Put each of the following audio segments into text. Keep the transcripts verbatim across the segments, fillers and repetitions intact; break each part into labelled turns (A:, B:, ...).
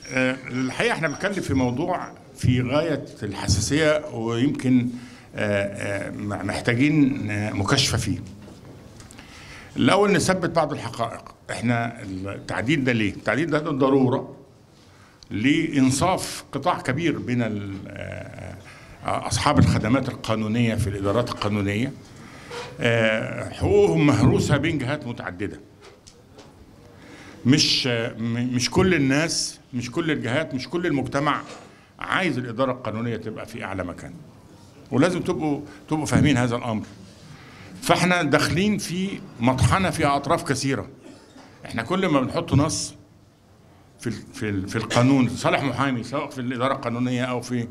A: الحقيقة احنا بنتكلم في موضوع في غاية الحساسية ويمكن محتاجين مكاشفة فيه. الأول نثبت بعض الحقائق. احنا التعديل ده ليه؟ التعديل ده ضرورة لإنصاف قطاع كبير من أصحاب الخدمات القانونية في الإدارات القانونية، حقوقهم مهروسة بين جهات متعددة. مش مش كل الناس، مش كل الجهات، مش كل المجتمع عايز الإدارة القانونية تبقى في أعلى مكان، ولازم تبقوا تبقوا فاهمين هذا الأمر. فاحنا داخلين في مطحنة فيها أطراف كثيرة. احنا كل ما بنحط نص في في في القانون صالح محامي، سواء في الإدارة القانونية أو في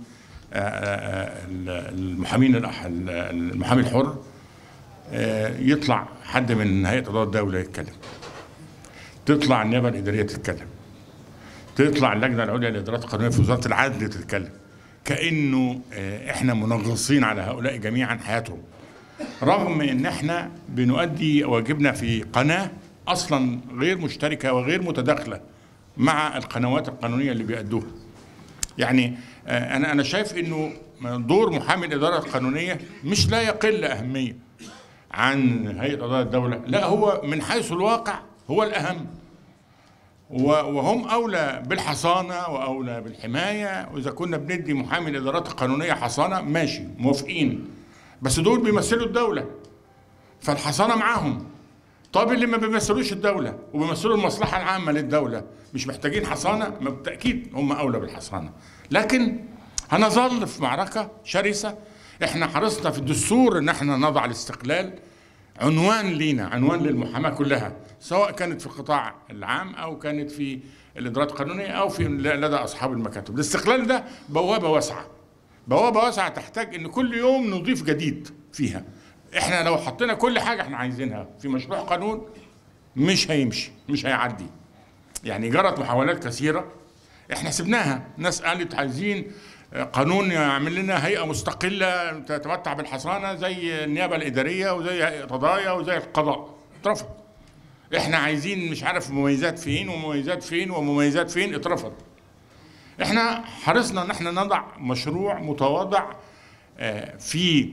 A: المحامين المحامي الحر، يطلع حد من هيئة قضاء الدولة يتكلم، تطلع النيابة الإدارية تتكلم، تطلع اللجنة العليا للإدارات القانونية في وزارة العدل تتكلم، كأنه احنا منغصين على هؤلاء جميعا حياتهم، رغم ان احنا بنؤدي واجبنا في قناة اصلا غير مشتركة وغير متداخلة مع القنوات القانونية اللي بيأدوها. يعني انا انا شايف انه دور محامي الإدارة القانونية مش لا يقل أهمية عن هيئة قضاء الدولة، لا هو من حيث الواقع هو الأهم، وهم أولى بالحصانة وأولى بالحماية. وإذا كنا بندي محامي الإدارات القانونية حصانة ماشي، موافقين، بس دول بيمثلوا الدولة فالحصانة معاهم. طب اللي ما بيمثلوش الدولة وبيمثلوا المصلحة العامة للدولة مش محتاجين حصانة؟ بالتأكيد هم أولى بالحصانة، لكن هنظل في معركة شرسة. احنا حرصنا في الدستور ان احنا نضع الاستقلال عنوان لينا، عنوان للمحاماة كلها، سواء كانت في القطاع العام او كانت في الادارات القانونية او في لدى اصحاب المكاتب. الاستقلال ده بوابة واسعة، بوابة واسعة تحتاج ان كل يوم نضيف جديد فيها. احنا لو حطينا كل حاجة احنا عايزينها في مشروع قانون مش هيمشي، مش هيعدي. يعني جرت محاولات كثيرة احنا سبناها. ناس قالت عايزين قانون يعمل لنا هيئة مستقلة تتمتع بالحصانة زي النيابة الإدارية وزي قضايا وزي القضاء، اترفض. احنا عايزين مش عارف مميزات فين ومميزات فين ومميزات فين، اترفض. احنا حرصنا ان احنا نضع مشروع متواضع في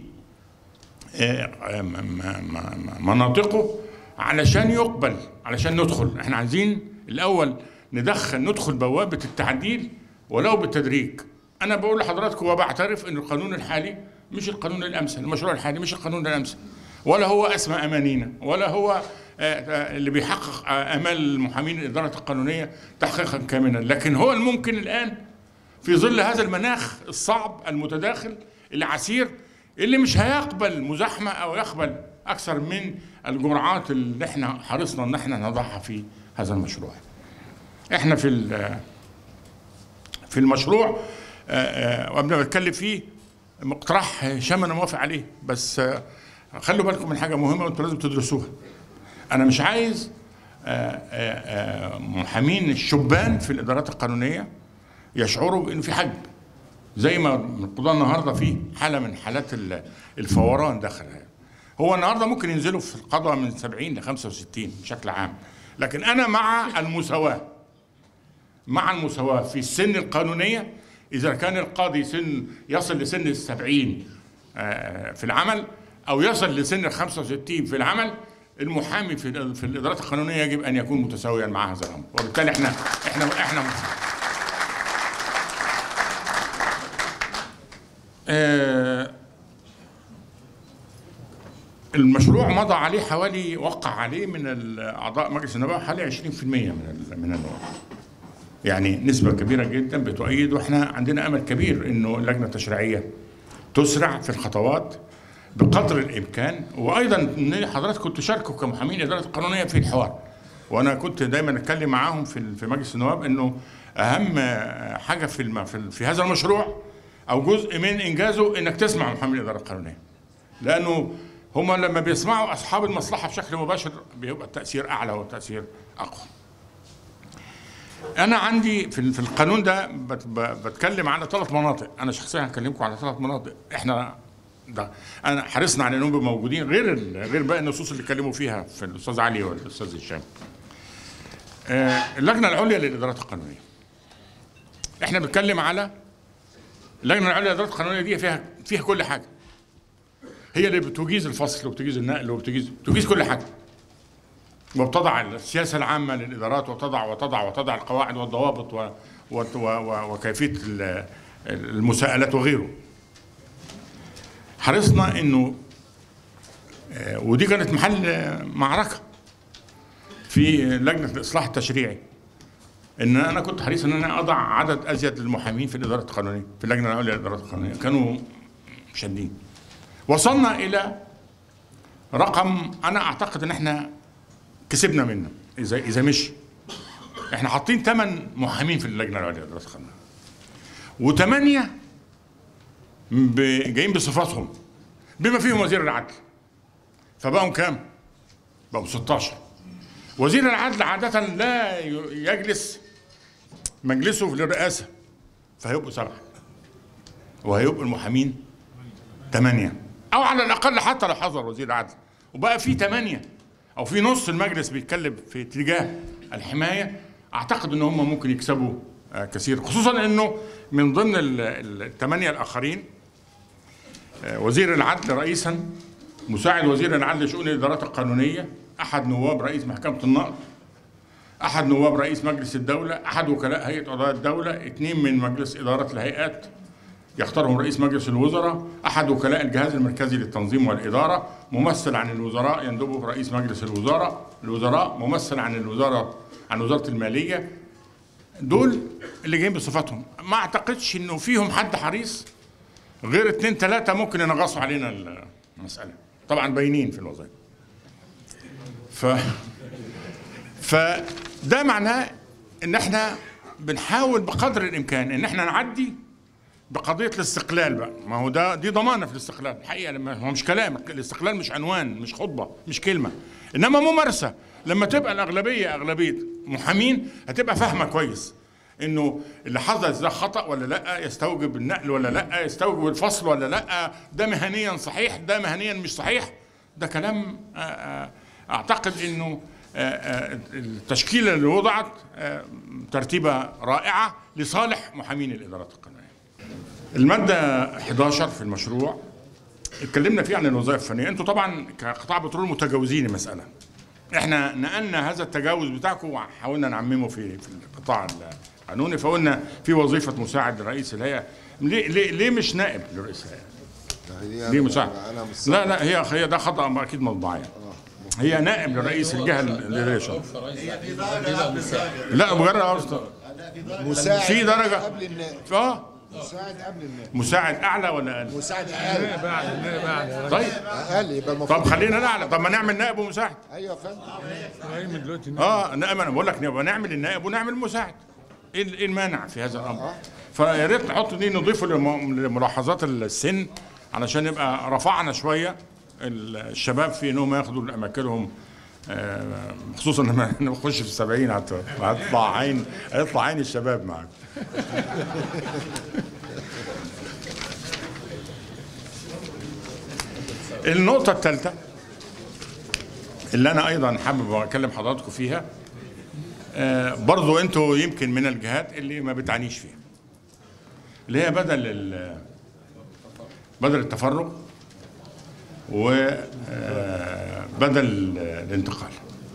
A: مناطقه علشان يقبل، علشان ندخل. احنا عايزين الاول ندخل ندخل بوابة التعديل ولو بالتدريج. أنا بقول لحضراتكم وبعترف إن القانون الحالي مش القانون الأمثل، المشروع الحالي مش القانون الأمثل، ولا هو أسمى أمانينا، ولا هو اللي بيحقق آمال المحامين الإدارة القانونية تحقيقا كاملا، لكن هو الممكن الآن في ظل هذا المناخ الصعب المتداخل العسير اللي مش هيقبل مزاحمة أو يقبل أكثر من الجرعات اللي احنا حرصنا إن احنا نضعها في هذا المشروع. احنا في في المشروع وقبل ما اتكلم فيه مقترح هشام انا موافق عليه، بس خلوا بالكم من حاجه مهمه وانتوا لازم تدرسوها. انا مش عايز محامين الشبان في الادارات القانونيه يشعروا بانه في حجب، زي ما القضاء النهارده في حاله من حالات الفوران داخلها. هو النهارده ممكن ينزلوا في القضاء من سبعين ل خمسة وستين بشكل عام، لكن انا مع المساواه، مع المساواة في السن القانونية. إذا كان القاضي سن يصل لسن السبعين في العمل أو يصل لسن الخمسة وستين في العمل، المحامي في في الإدارات القانونية يجب أن يكون متساويا مع هذا الأمر، وبالتالي إحنا إحنا إحنا آه المشروع مضى عليه حوالي، وقع عليه من أعضاء مجلس النواب حوالي عشرين في المئة من من النواب، يعني نسبة كبيرة جدا بتؤيد. واحنا عندنا امل كبير انه اللجنة التشريعية تسرع في الخطوات بقدر الامكان، وايضا ان حضراتكم تشاركوا كمحامين الادارة القانونية في الحوار. وانا كنت دايما اتكلم معاهم في في مجلس النواب انه اهم حاجة في في هذا المشروع او جزء من انجازه انك تسمع محامين الادارة القانونية، لانه هم لما بيسمعوا اصحاب المصلحة بشكل مباشر بيبقى التأثير اعلى والتأثير اقوى. أنا عندي في في القانون ده بتكلم على ثلاث مناطق، أنا شخصيا هكلمكم على ثلاث مناطق إحنا ده أنا حرصنا على إنهم موجودين غير غير باقي النصوص اللي اتكلموا فيها في الأستاذ علي والأستاذ هشام. اللجنة العليا للإدارات القانونية احنا بنتكلم على اللجنه العليا للادارات القانونيه دي فيها فيها كل حاجه. هي اللي بتجيز الفصل وبتجيز النقل وبتجيز بتجيز كل حاجه. وبتضع السياسه العامه للادارات وتضع وتضع وتضع القواعد والضوابط و و و وكيفيه المساءلات وغيره. حرصنا انه ودي كانت محل معركه في لجنه الاصلاح التشريعي، ان انا كنت حريص ان انا اضع عدد ازيد للمحامين في الادارات القانونيه، في اللجنه العليا للادارات القانونيه، كانوا شادين. وصلنا الى رقم انا اعتقد ان احنا كسبنا منه اذا اذا مشي. احنا حاطين ثمان محامين في اللجنه العليا للادارات القانونيه. وثمانيه جايين بصفاتهم بما فيهم وزير العدل. فبقوا كام؟ بقوا ستاشر. وزير العدل عادة لا يجلس مجلسه للرئاسة، فهيبقوا سبعة. وهيبقوا المحامين ثمانية، أو على الأقل حتى لو حضر وزير العدل. وبقى في ثمانية أو في نص المجلس بيتكلم في اتجاه الحماية. أعتقد إن هم ممكن يكسبوا كثير، خصوصا إنه من ضمن الثمانية الآخرين وزير العدل رئيسا، مساعد وزير العدل لشؤون الإدارات القانونية، أحد نواب رئيس محكمة النقض، أحد نواب رئيس مجلس الدولة، أحد وكلاء هيئة قضاء الدولة، اثنين من مجلس إدارة الهيئات يختارهم رئيس مجلس الوزراء، أحد وكلاء الجهاز المركزي للتنظيم والإدارة، ممثل عن الوزراء يندوبه رئيس مجلس الوزراء، الوزراء ممثل عن الوزارة عن وزارة المالية. دول اللي جايين بصفاتهم. ما أعتقدش إنه فيهم حد حريص غير اثنين ثلاثة ممكن ينغصوا علينا المسألة. طبعا باينين في الوظائف. ف فده معناه ان احنا بنحاول بقدر الامكان ان احنا نعدي بقضيه الاستقلال بقى. ما هو ده دي ضمانه في الاستقلال الحقيقه. لما هو مش كلام، الاستقلال مش عنوان، مش خطبه، مش كلمه، انما ممارسه. لما تبقى الاغلبيه اغلبيه محامين هتبقى فاهمه كويس انه اللي حصل ده خطا ولا لا، يستوجب النقل ولا لا، يستوجب الفصل ولا لا، ده مهنيا صحيح، ده مهنيا مش صحيح. ده كلام اعتقد انه التشكيله اللي وضعت ترتيبه رائعه لصالح محامين الادارات القانونيه. الماده احداشر في المشروع اتكلمنا فيه عن الوظائف الفنيه. انتوا طبعا كقطاع بترول متجاوزين المساله. احنا نقلنا هذا التجاوز بتاعكم وحاولنا نعممه في في القطاع القانوني، فقلنا في وظيفه مساعد لرئيس الهيئه. ليه ليه ليه مش نائب لرئيس الهيئه؟ ليه مساعد؟ لا لا هي هي ده خطا اكيد مطبعيا. هي نائب لرئيس الجهه الاداريه. لا مجرد
B: مساعد
A: في درجه
B: قبل النائب.
A: اه
B: مساعد قبل النائب.
A: مساعد اعلى ولا اقل؟
B: مساعد اقل.
A: اقل. طيب
B: اقل يبقى المفروض.
A: طب خلينا نعلى. طب ما نعمل نائب ومساعد.
B: ايوه يا فندم.
A: اه نائب. انا بقول لك نعمل النائب ونعمل مساعد. ايه المانع في هذا الامر؟ فيا ريت نحط دي نضيفه لملاحظات السن علشان نبقى رفعنا شويه الشباب في انهم ياخدوا اماكنهم، خصوصا لما نخش في السبعين هتطلع عين هيطلع عين الشباب معاك. النقطة الثالثة اللي أنا أيضا حابب أكلم حضراتكم فيها، برضو أنتوا يمكن من الجهات اللي ما بتعنيش فيها، اللي هي بدل بدل التفرغ وبدل الانتقال.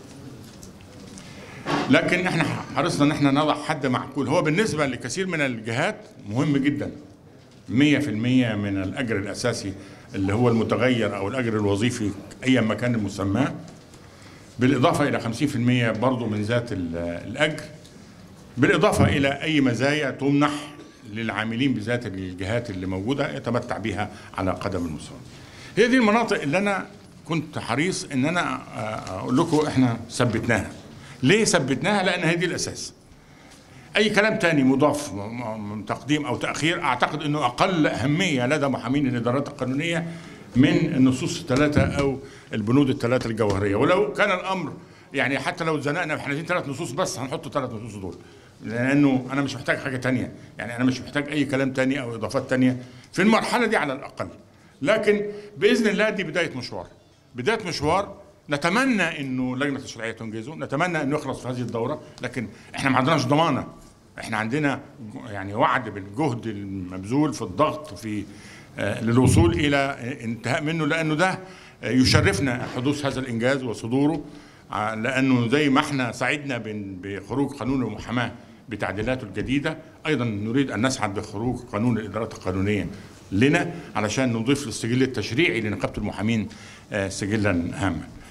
A: لكن احنا حرصنا ان احنا نضع حد معقول. هو بالنسبه لكثير من الجهات مهم جدا، مية في المية من الاجر الاساسي اللي هو المتغير او الاجر الوظيفي ايا ما كان مسماه، بالاضافه الى خمسين في المية برضه من ذات الاجر، بالاضافه الى اي مزايا تمنح للعاملين بذات الجهات اللي موجوده يتمتع بها على قدم المساواة. هي دي المناطق اللي انا كنت حريص ان انا اقول لكم احنا ثبتناها. ليه ثبتناها؟ لان هي دي الاساس. اي كلام تاني مضاف من تقديم او تاخير اعتقد انه اقل اهميه لدى محامين الادارات القانونيه من النصوص الثلاثه او البنود الثلاثه الجوهريه. ولو كان الامر يعني حتى لو اتزنقنا احنا عايزين ثلاث نصوص بس هنحط الثلاث نصوص دول، لانه انا مش محتاج حاجه تانيه، يعني انا مش محتاج اي كلام تاني او اضافات تانيه في المرحله دي على الاقل. لكن باذن الله دي بدايه مشوار، بدايه مشوار نتمنى انه لجنه التشريعيه تنجزه، نتمنى انه يخلص في هذه الدوره، لكن احنا ما عندناش ضمانه احنا عندنا يعني وعد بالجهد المبذول في الضغط في آه للوصول الى انتهاء منه، لانه ده يشرفنا حدوث هذا الانجاز وصدوره، لانه زي ما احنا سعدنا بخروج قانون المحاماه بتعديلاته الجديده، ايضا نريد ان نسعد بخروج قانون الادارات القانونيه لنا علشان نضيف للسجل التشريعي لنقابه المحامين سجلا هاما.